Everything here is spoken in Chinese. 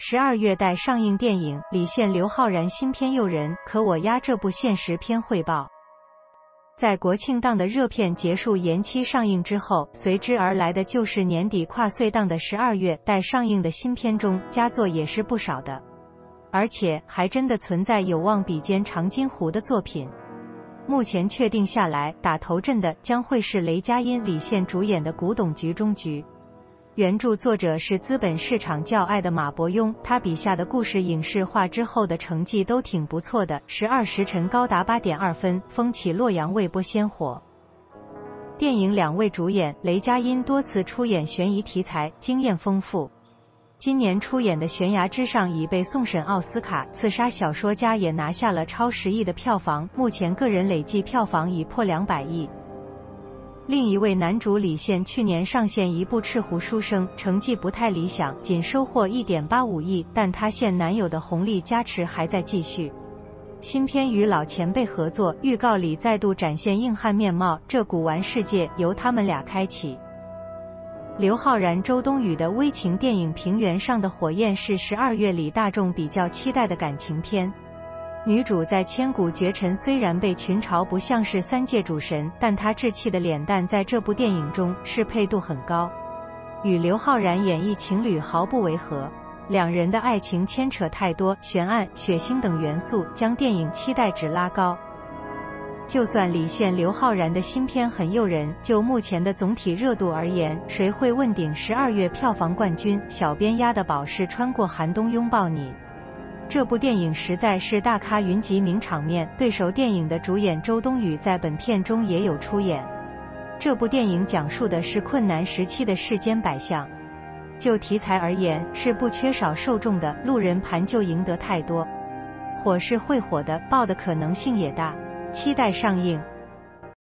12月待上映电影李现刘昊然新片诱人，可我压这部现实片汇报。在国庆档的热片结束延期上映之后，随之而来的就是年底跨岁档的12月待上映的新片中，佳作也是不少的，而且还真的存在有望比肩长津湖的作品。目前确定下来，打头阵的将会是雷佳音、李现主演的《古董局中局》。原著作者是资本市场较爱的马伯庸，他笔下的故事影视化之后的成绩都挺不错的，12时辰高达8.2分，风起洛阳未播先火。电影两位主演，雷佳音多次出演悬疑题材，经验丰富。今年出演的《悬崖之上》已被送审奥斯卡，刺杀小说家也拿下了超10亿的票房，目前个人累计票房已破200亿。另一位男主李现去年上线一部《赤狐书生》，成绩不太理想，仅收获1.85亿，但他现男友的红利加持还在继续。新片与老前辈合作，预告里再度展现硬汉面貌，这古玩世界由他们俩开启。刘昊然、周冬雨的微情电影《平原上的火焰》是12月里大众比较期待的感情片。女主在千古绝尘虽然被群嘲不像是3界主神，但她稚气的脸蛋在这部电影中适配度很高，与刘昊然演绎情侣毫不违和。两人的爱情牵扯太多，悬案、血腥等元素将电影期待值拉高。就算李现、刘昊然的新片很诱人，就目前的总体热度而言，谁会问鼎12月票房冠军？小编压的宝是穿过寒冬拥抱你。这部电影实在是大咖云集名场面，对手电影的主演周冬雨在本片中也有出演。这部电影讲述的是困难时期的世间百象，就题材而言是不缺少受众的，路人盘就赢得太多。火是会火的，爆的可能性也大，期待上映。